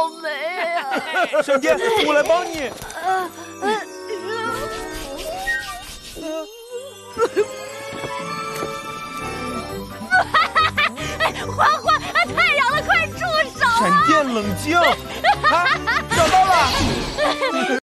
倒霉啊！ 闪电，我来帮你。 欢欢，太阳了，快住手啊！ 闪电，冷静！啊，找到了！